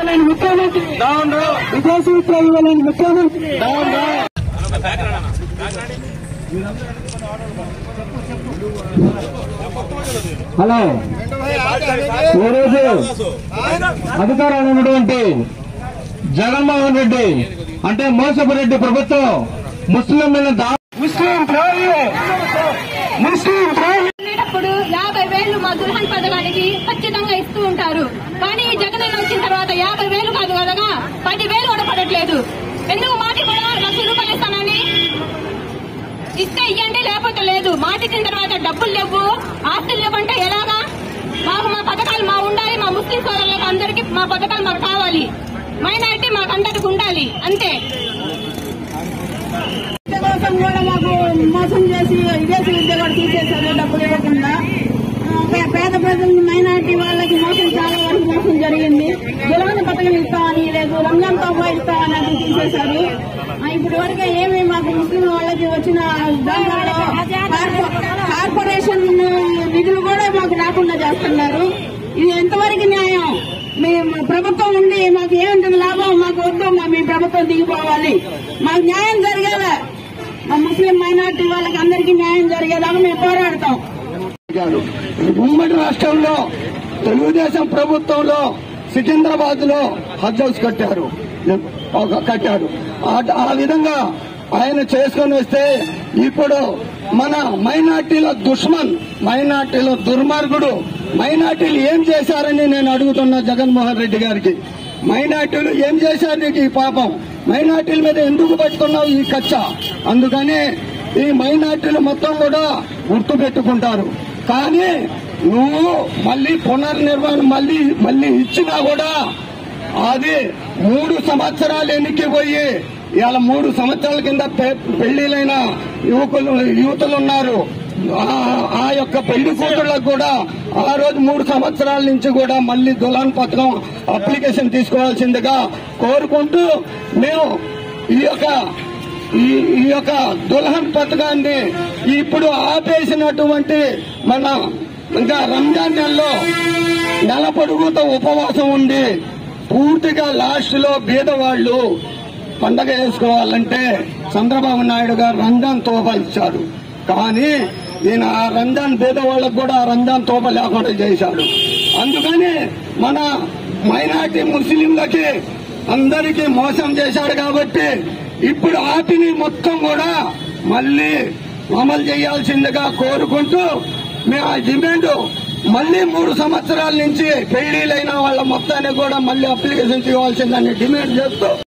ఇవ్వాలని ముఖ్యమంత్రి, విదేశీ విద్య ఇవ్వాలని ముఖ్యమంత్రి. హలో, ఈరోజు అధికారంలో ఉన్నటువంటి జగన్మోహన్ రెడ్డి అంటే మోసపు రెడ్డి ప్రభుత్వం ముస్లిం ఇప్పుడు 50,000 మా దుల్హన్ పథకానికి ఖచ్చితంగా ఇస్తూ ఉంటారు. కానీ జగన్ వచ్చిన తర్వాత 50,000 కాదు కదా 10,000 కూడా పడట్లేదు. ఎందుకు మాట కూడా ₹1,00,000 ఇస్తానని ఇస్తే ఇవ్వండి, లేకపోతే లేదు. మాట ఇచ్చిన తర్వాత డబ్బులు లేవు, ఆస్తులు లేవంటే ఎలాగా? మాకు మా పథకాలు మా ఉండాలి. మా ముస్లిం సోదరులకు అందరికీ మా పథకాలు మాకు కావాలి. మైనారిటీ మాకు అందరికి ఉండాలి అంతే. కోసం కూడా మాకు మోసం చేసి విదేశీ విద్య కూడా తీసేశారు డబ్బులు ఇవ్వకుండా. పేద ప్రజలు మైనారిటీ వాళ్ళకి మోసం చాలా వరకు మోసం జరిగింది. దుల్హన్ పథకం ఇస్తామని లేదు, రంజాన్ తోఫా ఇస్తామని తీసేశారు. ఇప్పటి వరకు ఏమి మాకు ముస్లిం వాళ్ళకి వచ్చిన కార్పొరేషన్ నిధులు కూడా మాకు రాకుండా చేస్తున్నారు. ఇది ఎంతవరకు న్యాయం? మేము ప్రభుత్వం ఉండి మాకు ఏముంటుంది లాభం? మాకు వద్దు, మీ ప్రభుత్వం దిగిపోవాలి. మాకు న్యాయం జరిగేలా, మా ముస్లిం మైనార్టీ వాళ్ళకి అందరికీ న్యాయం జరిగేలాగా మేము పోరాడతాం. ఉమ్మడి రాష్ట్రంలో తెలుగుదేశం ప్రభుత్వంలో సికింద్రాబాద్ లో హజ్ హౌస్ కట్టారు. ఆ విధంగా ఆయన చేసుకొని వస్తే ఇప్పుడు మన మైనార్టీల దుష్మన్, మైనార్టీల దుర్మార్గుడు, మైనార్టీలు ఏం చేశారని నేను అడుగుతున్నా జగన్మోహన్ రెడ్డి గారికి. మైనార్టీలు ఏం చేశారు నీకు ఈ పాపం? మైనార్టీల మీద ఎందుకు పెట్టుకున్నావు ఈ కచ్చ? అందుకని ఈ మైనార్టీలు మొత్తం కూడా గుర్తు పెట్టుకుంటారు. కానీ నువ్వు మళ్లీ పునర్నిర్మాణం మళ్లీ ఇచ్చినా కూడా అది 3 సంవత్సరాలు ఎన్నికిపోయి ఇవాళ 3 సంవత్సరాల కింద పెళ్లిలైన యువతులున్నారు. ఆ యొక్క పెళ్లి కూతుళ్లకు కూడా ఆ రోజు 3 సంవత్సరాల నుంచి కూడా మళ్లీ దుల్హన్ పథకం అప్లికేషన్ తీసుకోవాల్సిందిగా కోరుకుంటూ మేము ఈ యొక్క దుల్హన్ పథకాన్ని ఇప్పుడు ఆపేసినటువంటి మన ఇంకా రంజాన్ నెలలో నెల పొడుగుతో ఉపవాసం ఉండి పూర్తిగా లాస్ట్ లో బీదవాళ్లు పండగ చేసుకోవాలంటే చంద్రబాబు నాయుడు గారు రంజాన్ తోఫా ఇచ్చారు. కానీ ఈయన ఆ రంజాన్ బీదవాళ్లకు కూడా ఆ రంజాన్ తోఫా లేకుండా చేశాడు. అందుకని మన మైనార్టీ ముస్లింలకి అందరికీ మోసం చేశాడు. కాబట్టి ఇప్పుడు ఆపిని మొత్తం కూడా మళ్లీ అమలు చేయాల్సిందిగా కోరుకుంటూ మేము ఆ డిమాండ్ మళ్లీ 3 సంవత్సరాల నుంచి పెళ్లిలైన వాళ్ళ మొత్తాన్ని కూడా మళ్లీ అప్లికేషన్ చేయాల్సిందని డిమాండ్ చేస్తూ